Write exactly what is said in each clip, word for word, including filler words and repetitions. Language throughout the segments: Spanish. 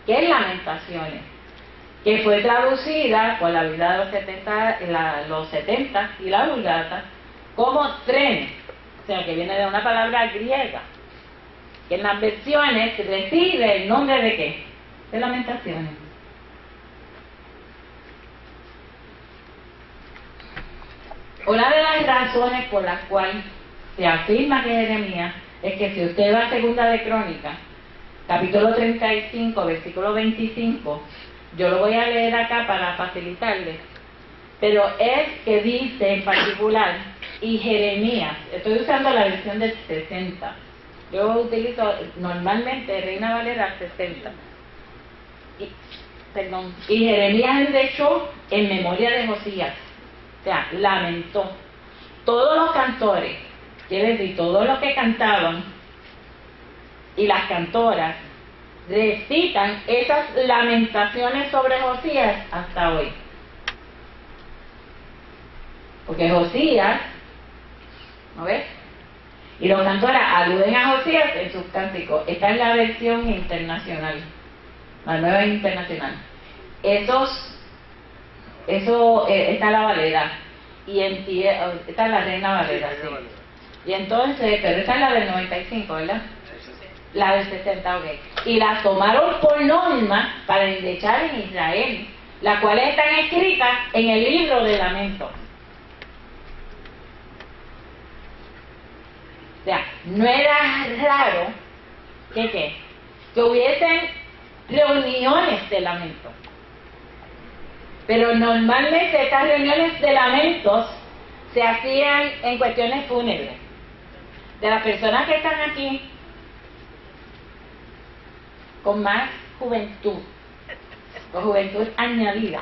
que es Lamentaciones, que fue traducida por la vida de los setenta, la, los setenta y la Vulgata como trenes, o sea que viene de una palabra griega, que en las versiones recibe el nombre de ¿qué? De Lamentaciones. Una de las razones por las cuales se afirma que Jeremías es que si usted va a Segunda de Crónicas, capítulo treinta y cinco, versículo veinticinco, yo lo voy a leer acá para facilitarles, pero es que dice en particular, y Jeremías, estoy usando la versión del sesenta, yo utilizo normalmente Reina Valera sesenta, y, perdón, y Jeremías endechó en memoria de Josías, o sea, lamentó. Todos los cantores, quiere decir, todos los que cantaban y las cantoras recitan esas lamentaciones sobre Josías hasta hoy. Porque Josías, ¿no ves? Y los cantores aluden a Josías en sus cánticos. Esta es la versión internacional, la nueva internacional. Esos, eso, eh, está la Valera, y en, y, eh, esta es la Reina Valera, sí. Y entonces, pero esta es la del noventa y cinco, ¿verdad? La del sesenta, ok. Y las tomaron por norma para endechar en Israel, las cuales están escritas en el libro de Lamentos. O sea, no era raro que, ¿qué? que hubiesen reuniones de lamentos. Pero normalmente estas reuniones de lamentos se hacían en cuestiones fúnebres. De las personas que están aquí con más juventud, o juventud añadida.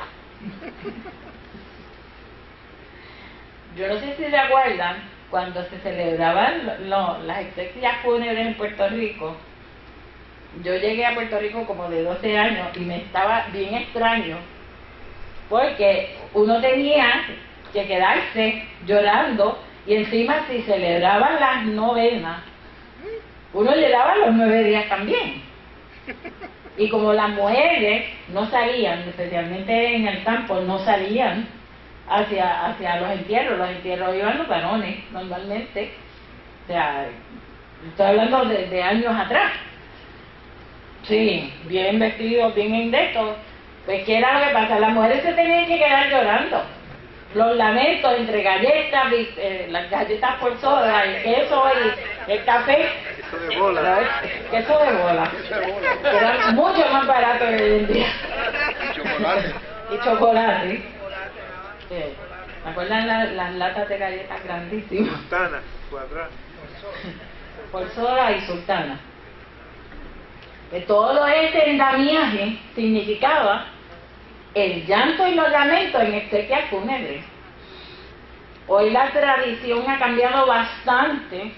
Yo no sé si se acuerdan, cuando se celebraban lo, las exequias fúnebres en Puerto Rico, yo llegué a Puerto Rico como de doce años y me estaba bien extraño, porque uno tenía que quedarse llorando, y encima si celebraban las novenas, uno le daba los nueve días también. Y como las mujeres no salían, especialmente en el campo, no salían hacia, hacia los entierros, los entierros iban los varones normalmente, o sea, estoy hablando de, de años atrás, sí, bien vestidos, bien indectos. Pues ¿qué era lo que pasa? Las mujeres se tenían que quedar llorando. Los lamentos entre galletas, eh, las galletas por soda, el queso y el café. Queso de bola. Queso de bola. Era mucho más barato que hoy en día. Y chocolate. Y chocolate. Sí. ¿Me acuerdan la, las latas de galletas grandísimas? Sultana, cuadrada. Por soda y sultana. Que todo este endamiaje significaba el llanto y los lamentos en exequias fúnebres. Hoy la tradición ha cambiado bastante,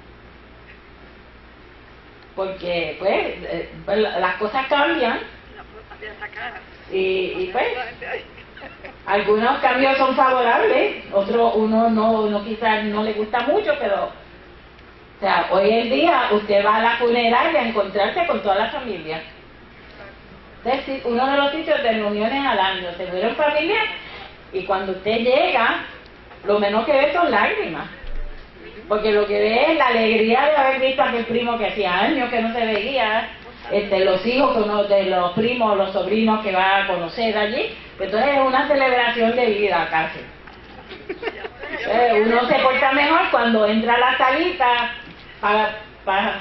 porque pues, eh, pues las cosas cambian y, y pues algunos cambios son favorables, otros uno no, no quizás no le gusta mucho, pero o sea, hoy en día usted va a la funeraria a encontrarse con toda la familia. Es decir, uno de los sitios de reuniones al año, se mueren familias, y cuando usted llega, lo menos que ve son lágrimas. Porque lo que ve es la alegría de haber visto a aquel primo que hacía años que no se veía, este, los hijos uno de los primos, los sobrinos que va a conocer allí. Entonces es una celebración de vida casi. Eh, uno se porta mejor cuando entra a la salita, para, para,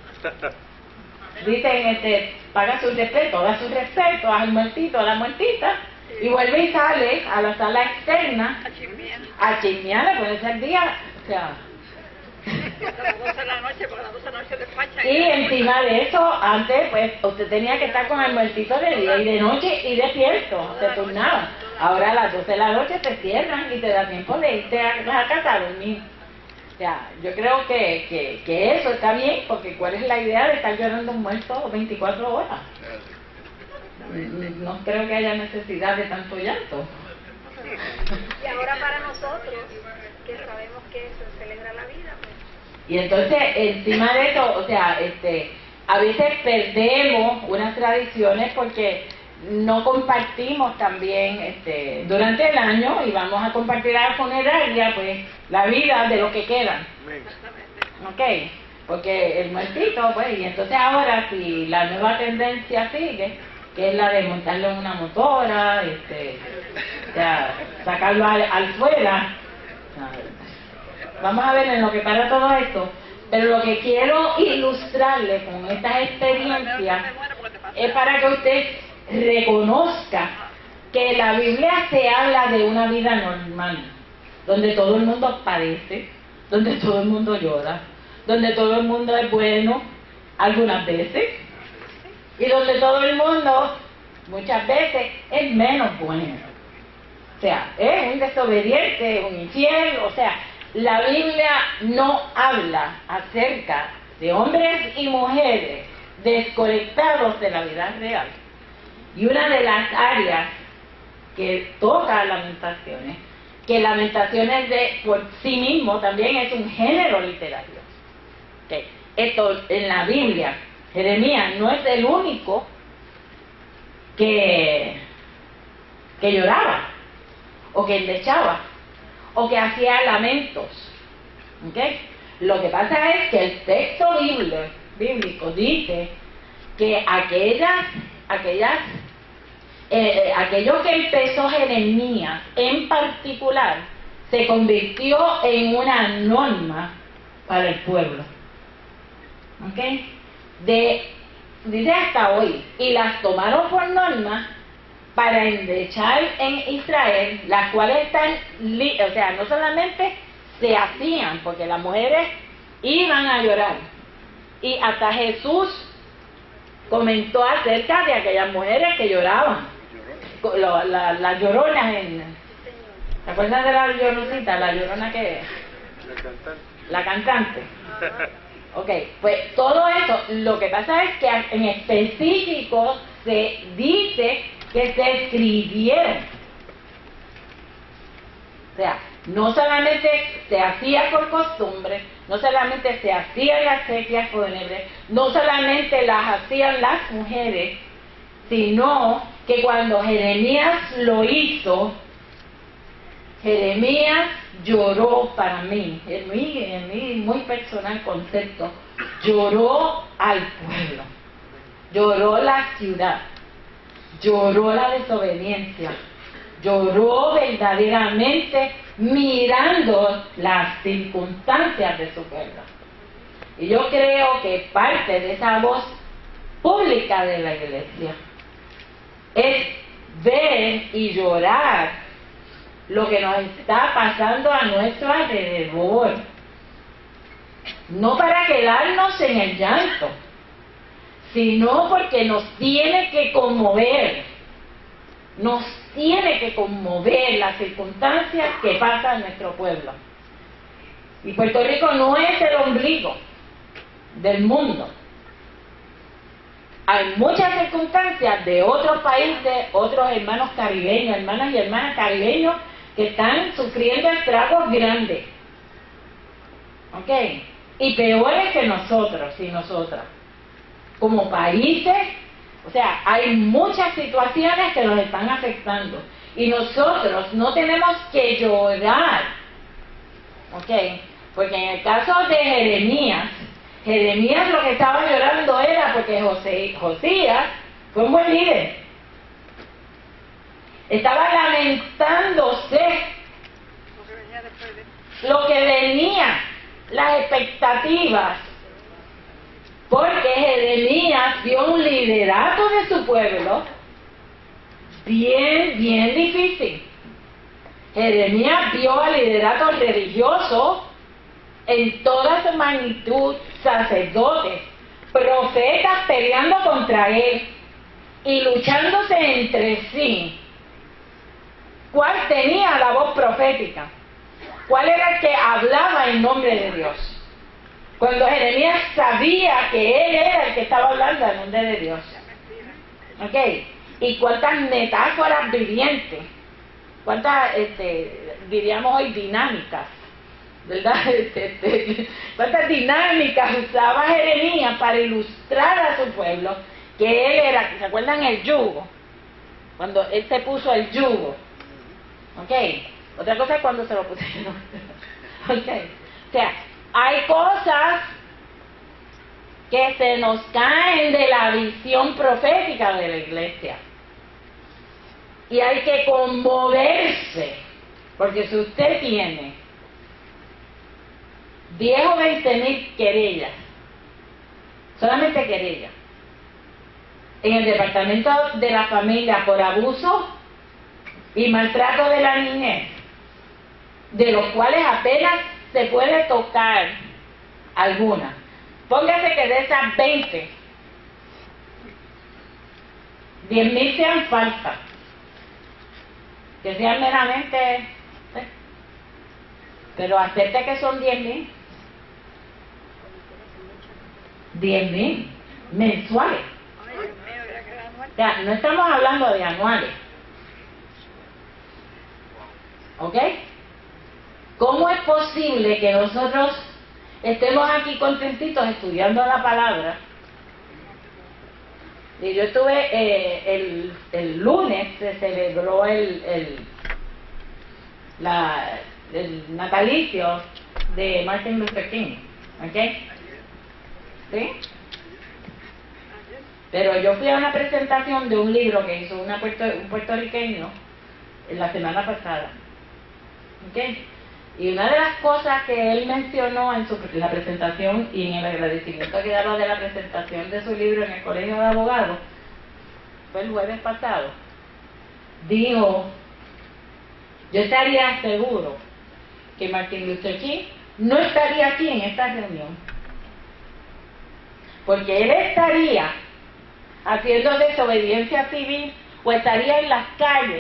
dicen, este, paga su respeto, da su respeto al muertito, a la muertita, y vuelve y sale a la sala externa a chismear, a ponerse al día, o sea. Y encima de eso, antes pues usted tenía que estar con el muertito de día y de noche y despierto, se turnaba. Ahora a las doce de la noche te cierran y te da tiempo de irte a la casa a dormir. O sea, yo creo que, que, que eso está bien, porque ¿cuál es la idea de estar llorando un muerto veinticuatro horas? No creo que haya necesidad de tanto llanto. Y ahora para nosotros, que sabemos que se celebra la vida, pues. Y entonces, encima de eso, o sea, este, a veces perdemos unas tradiciones porque no compartimos también este, durante el año, y vamos a compartir a la funeraria pues la vida de los que quedan. Ok, porque el muertito, pues, y entonces ahora si la nueva tendencia sigue, que es la de montarlo en una motora, este, ya, sacarlo al, al fuera, vamos a ver en lo que para todo esto. Pero lo que quiero ilustrarle con estas experiencias es para que usted reconozca que la Biblia se habla de una vida normal, donde todo el mundo padece, donde todo el mundo llora, donde todo el mundo es bueno algunas veces, y donde todo el mundo muchas veces es menos bueno. O sea, es un desobediente, un infiel. O sea, la Biblia no habla acerca de hombres y mujeres desconectados de la vida real. Y una de las áreas que toca Lamentaciones, que Lamentaciones de por sí mismo también es un género literario. Okay. Esto en la Biblia, Jeremías no es el único que, que lloraba, o que endechaba, o que hacía lamentos. ¿Okay? Lo que pasa es que el texto bíblico, bíblico dice que aquellas, aquellas, eh, aquello que empezó Jeremías en particular se convirtió en una norma para el pueblo. ¿Okay? De, dice hasta hoy, y las tomaron por norma para endechar en Israel, las cuales están, o sea, no solamente se hacían, porque las mujeres iban a llorar, y hasta Jesús comentó acerca de aquellas mujeres que lloraban, las la, la lloronas en, ¿te acuerdas de la lloroncita? La llorona que La cantante. la cantante. Ok, pues todo eso, lo que pasa es que en específico se dice que se escribieron. O sea, no solamente se hacía por costumbre, no solamente se hacían las exequias fúnebres, no solamente las hacían las mujeres, sino que cuando Jeremías lo hizo, Jeremías lloró para mí, en mi, en mi muy personal concepto, lloró al pueblo, lloró la ciudad, lloró la desobediencia, lloró verdaderamente mirando las circunstancias de su pueblo. Y yo creo que parte de esa voz pública de la iglesia es ver y llorar lo que nos está pasando a nuestro alrededor, no para quedarnos en el llanto, sino porque nos tiene que conmover, nos tiene que conmover las circunstancias que pasan en nuestro pueblo. Y Puerto Rico no es el ombligo del mundo. Hay muchas circunstancias de otros países, otros hermanos caribeños, hermanas y hermanas caribeños, que están sufriendo estragos grandes. ¿Ok? Y peores que nosotros y nosotras. Como países, o sea, hay muchas situaciones que nos están afectando. Y nosotros no tenemos que llorar. ¿Ok? Porque en el caso de Jeremías, Jeremías lo que estaba llorando era porque José, Josías fue un buen líder. Estaba lamentándose lo que venía, las expectativas, porque Jeremías dio un liderato de su pueblo bien, bien difícil. Jeremías vio al liderato religioso en toda su magnitud, sacerdotes, profetas peleando contra él y luchándose entre sí. ¿Cuál tenía la voz profética? ¿Cuál era el que hablaba en nombre de Dios? Cuando Jeremías sabía que él era el que estaba hablando en nombre de Dios. ¿Ok? Y cuántas metáforas vivientes, cuántas, este, diríamos hoy, dinámicas, ¿verdad? Este, este, cuántas dinámicas usaba Jeremías para ilustrar a su pueblo que él era, ¿se acuerdan el yugo? Cuando él se puso el yugo, ¿ok? Otra cosa es cuando se lo pusieron, ¿ok? O sea, hay cosas que se nos caen de la visión profética de la iglesia y hay que conmoverse, porque si usted tiene diez o veinte mil querellas, solamente querellas, en el departamento de la familia por abuso y maltrato de la niñez, de los cuales apenas se puede tocar alguna. Póngase que de esas veinte, diez mil sean falsas, que sean meramente, ¿eh? Pero acepte que son diez mil, diez mil mensuales. O sea, no estamos hablando de anuales. ¿Ok? ¿Cómo es posible que nosotros estemos aquí contentitos estudiando la palabra? Y yo estuve, eh, el, el lunes se celebró el, el, la, el natalicio de Martin Luther King. ¿Ok? ¿Sí? Pero yo fui a una presentación de un libro que hizo una puerto, un puertorriqueño en la semana pasada. ¿Ok? Y una de las cosas que él mencionó en, su, en la presentación y en el agradecimiento que daba de la presentación de su libro en el Colegio de Abogados, fue el jueves pasado, dijo, yo estaría seguro que Martin Luther King no estaría aquí en esta reunión, porque él estaría haciendo desobediencia civil o estaría en las calles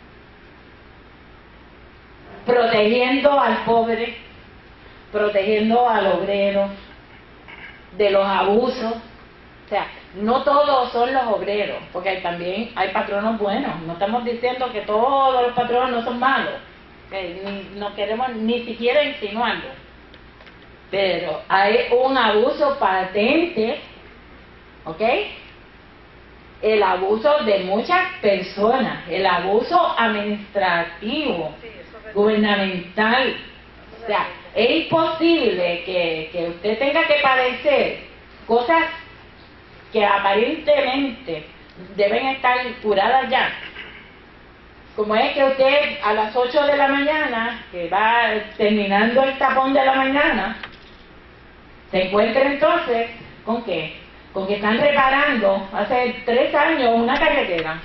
protegiendo al pobre, protegiendo al obrero de los abusos. O sea, no todos son los obreros, porque hay, también hay patronos buenos. No estamos diciendo que todos los patronos no son malos, que ni, no queremos ni siquiera insinuarlo, pero hay un abuso patente, ¿ok? El abuso de muchas personas, el abuso administrativo, gubernamental. O sea, es imposible que, que usted tenga que padecer cosas que aparentemente deben estar curadas ya, como es que usted a las ocho de la mañana, que va terminando el tapón de la mañana, se encuentra entonces con qué, con que están reparando hace tres años una carretera.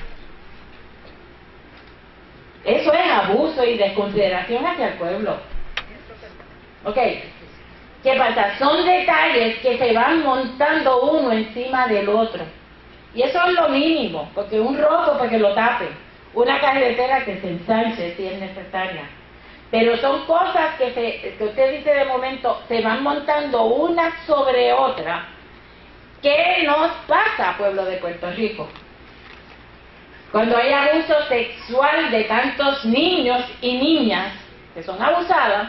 Eso es abuso y desconsideración hacia el pueblo. Ok, ¿qué pasa? Son detalles que se van montando uno encima del otro. Y eso es lo mínimo, porque un roto para que lo tape, una carretera que se ensanche si es necesaria. Pero son cosas que, se, que usted dice de momento, se van montando una sobre otra. ¿Qué nos pasa, pueblo de Puerto Rico? Cuando hay abuso sexual de tantos niños y niñas que son abusadas,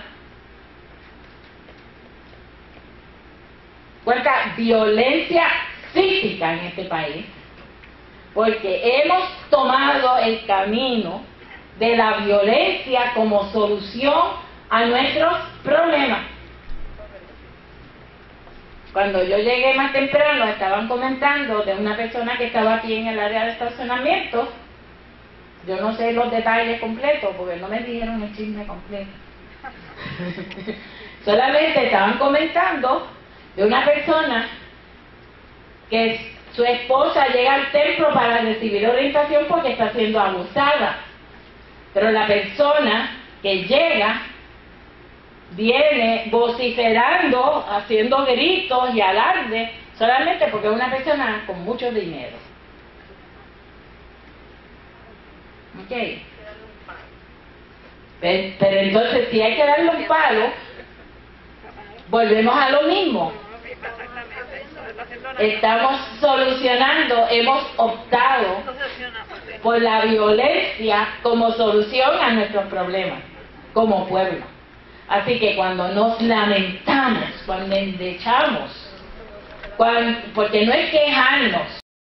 cuánta violencia física en este país, porque hemos tomado el camino de la violencia como solución a nuestros problemas. Cuando yo llegué más temprano, estaban comentando de una persona que estaba aquí en el área de estacionamiento. Yo no sé los detalles completos, porque no me dijeron el chisme completo. Solamente estaban comentando de una persona que su esposa llega al templo para recibir orientación porque está siendo abusada. Pero la persona que llega viene vociferando, haciendo gritos y alarde, solamente porque es una persona con mucho dinero. Ok. Pero, pero entonces, si hay que darle un palo, volvemos a lo mismo. Estamos solucionando, hemos optado por la violencia como solución a nuestros problemas, como pueblo. Así que cuando nos lamentamos, cuando endechamos, cuando, porque no es quejarnos,